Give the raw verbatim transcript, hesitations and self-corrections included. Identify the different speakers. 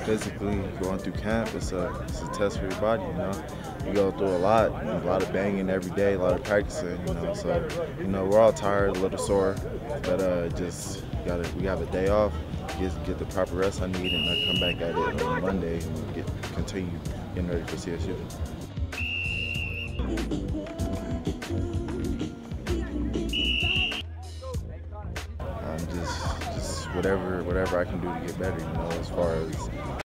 Speaker 1: physically going through camp, it's a, it's a test for your body, you know. You go through a lot, a lot of banging every day, a lot of practicing, you know. So, you know, we're all tired, a little sore, but uh, just gotta we have a day off, get get the proper rest I need, and I come back at it on Monday and get continue getting ready for C S U. Um, just just whatever whatever I can do to get better, you know, as far as